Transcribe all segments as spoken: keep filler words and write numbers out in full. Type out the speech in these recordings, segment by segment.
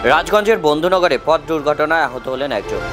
রাজগঞ্জের বন্ধুনগরে পথ দুর্ঘটনায় আহত হলেন একজন।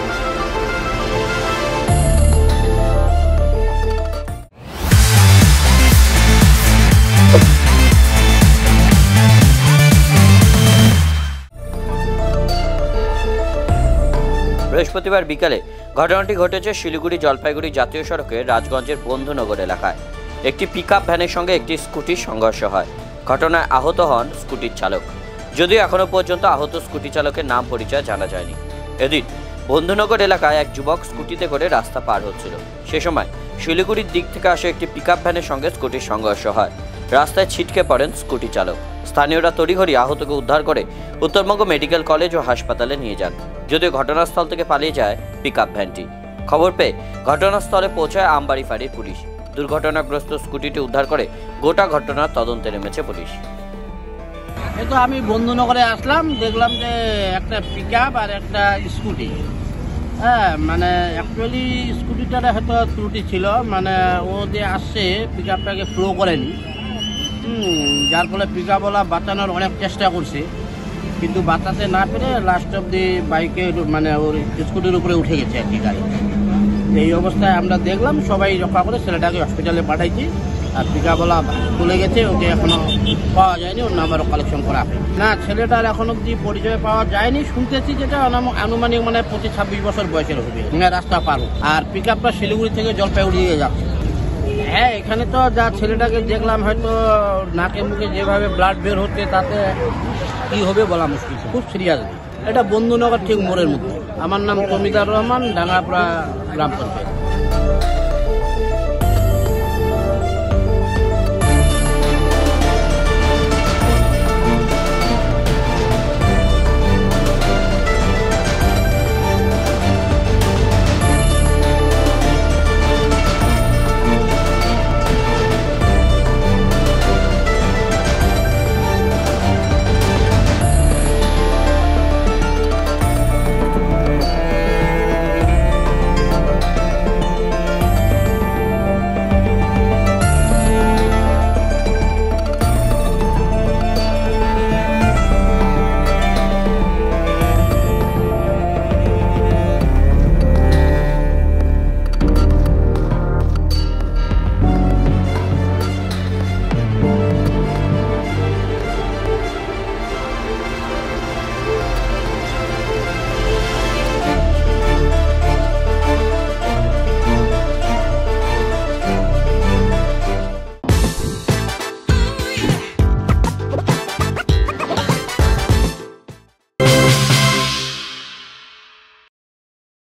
বৃহস্পতিবার বিকালে ঘটনাটি ঘটেছে শিলিগুড়ি জলপাইগুড়ি জাতীয় সড়কের রাজগঞ্জের বন্ধুনগর এলাকায়। একটি পিকআপ ভ্যানের সঙ্গে একটি স্কুটির সংঘর্ষ হয়। ঘটনায় আহত হন স্কুটির চালক। যদিও এখনো পর্যন্ত আহত স্কুটি চালকের নাম পরিচয় জানা যায়নি। এদিন বন্ধুনগর এলাকায় এক যুবক স্কুটিতে করে রাস্তা পার হচ্ছিল। সে সময় শিলিগুড়ির দিক থেকে আসে একটি পিকআপ ভ্যানের সঙ্গে স্কুটির সংঘর্ষ হয়। রাস্তায় ছিটকে পড়েন স্কুটি চালক। স্থানীয়রা তড়িঘড়ি আহতকে উদ্ধার করে উত্তরবঙ্গ মেডিকেল কলেজ ও হাসপাতালে নিয়ে যান। যদিও ঘটনাস্থল থেকে পালিয়ে যায় পিকআপ ভ্যানটি। খবর পেয়ে ঘটনাস্থলে পৌঁছায় আমবাড়ি ফাঁড়ির পুলিশ। দুর্ঘটনাগ্রস্ত স্কুটিটি উদ্ধার করে গোটা ঘটনার তদন্তে নেমেছে পুলিশ। এই তো আমি বন্ধুনগরে আসলাম, দেখলাম যে একটা পিকআপ আর একটা স্কুটি, হ্যাঁ মানে অ্যাকচুয়ালি স্কুটিটার হয়তো ত্রুটি ছিল, মানে ও যে আসছে পিকআপটাকে ফ্লো করেনি, হুম যার ফলে পিকআপওয়ালা বাঁচানোর অনেক চেষ্টা করছে, কিন্তু বাঁচাতে না পেরে লাস্ট অব দি বাইকে মানে ওর স্কুটির উপরে উঠে গেছে আর কি গাড়ি। এই অবস্থায় আমরা দেখলাম, সবাই রক্ষা করে ছেলেটাকে হসপিটালে পাঠাইছি। আর পিকআপওয়ালা চলে গেছে, ওকে এখনো পাওয়া যায়নি, ওর নাম্বারও কালেকশন করা হয় না। ছেলেটার এখন অব্দি পরিচয় পাওয়া যায়নি, শুনতেছি যেটা আনুমানিক মানে পঁচিশ ছাব্বিশ বছর বয়সের হবে, রাস্তা পার। আর পিকআপটা শিলিগুড়ি থেকে জলপাইগুড়ি যাচ্ছে। হ্যাঁ এখানে তো যা ছেলেটাকে দেখলাম, হয়তো নাকে মুখে যেভাবে ব্লাড বের হচ্ছে তাতে কি হবে বলা মুশকিল, খুব সিরিয়াস। এটা বন্ধুনগর ঠিক মোড়ের মধ্যে। আমার নাম কমিদার রহমান, ডাঙ্গাপাড়া গ্রাম পঞ্চায়েত।